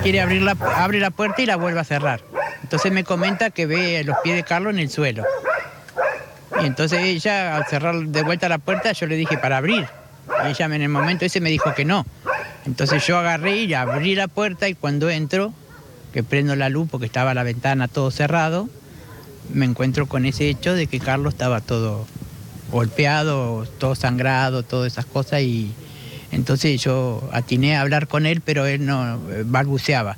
quiere abre la puerta y la vuelve a cerrar. Entonces me comenta que ve los pies de Carlos en el suelo. Y entonces ella, al cerrar de vuelta la puerta, yo le dije para abrir. Y ella en el momento ese me dijo que no. Entonces yo agarré y abrí la puerta y cuando entro, que prendo la luz porque estaba la ventana todo cerrado, me encuentro con ese hecho de que Carlos estaba todo golpeado, todo sangrado, todas esas cosas, y entonces yo atiné a hablar con él, pero él no balbuceaba.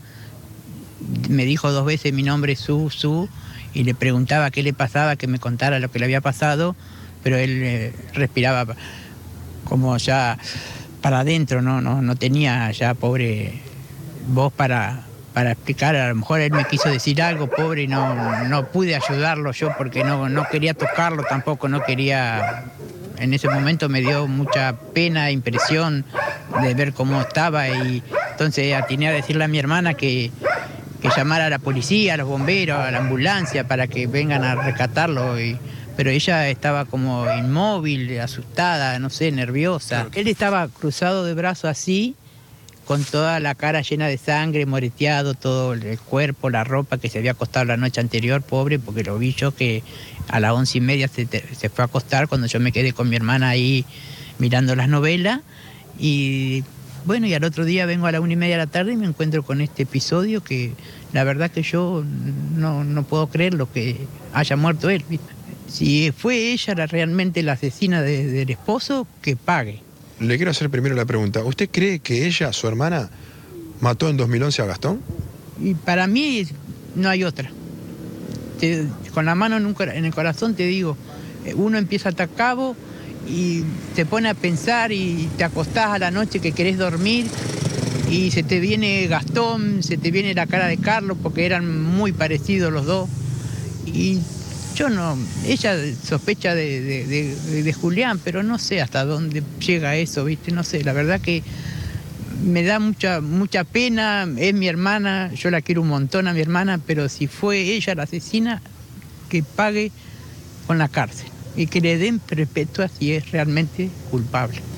Me dijo 2 veces mi nombre, Su, y le preguntaba qué le pasaba, que me contara lo que le había pasado, pero él respiraba como ya para adentro, no tenía ya, pobre, voz para explicar. A lo mejor él me quiso decir algo, pobre, y no pude ayudarlo yo porque no quería tocarlo tampoco, no quería. En ese momento me dio mucha pena, impresión de ver cómo estaba, y entonces atiné a decirle a mi hermana que llamara a la policía, a los bomberos, a la ambulancia para que vengan a rescatarlo, pero ella estaba como inmóvil, asustada, no sé, nerviosa. Él estaba cruzado de brazos así, con toda la cara llena de sangre, moreteado, todo el cuerpo, la ropa, que se había acostado la noche anterior, pobre, porque lo vi yo que a las 11:30 se fue a acostar, cuando yo me quedé con mi hermana ahí mirando las novelas. Y bueno, y al otro día vengo a la 1:30 de la tarde y me encuentro con este episodio que la verdad que yo no puedo creer lo que haya muerto él, ¿viste? Si fue ella realmente la asesina del esposo, que pague. Le quiero hacer primero la pregunta. ¿Usted cree que ella, su hermana, mató en 2011 a Gastón? Y para mí no hay otra. Con la mano en el corazón te digo, uno empieza a atar cabo y te pone a pensar y te acostás a la noche que querés dormir y se te viene Gastón, se te viene la cara de Carlos, porque eran muy parecidos los dos. Y ella sospecha de Julián, pero no sé hasta dónde llega eso, ¿viste? No sé, la verdad que me da mucha pena. Es mi hermana, yo la quiero un montón a mi hermana, pero si fue ella la asesina, que pague con la cárcel y que le den perpetua si es realmente culpable.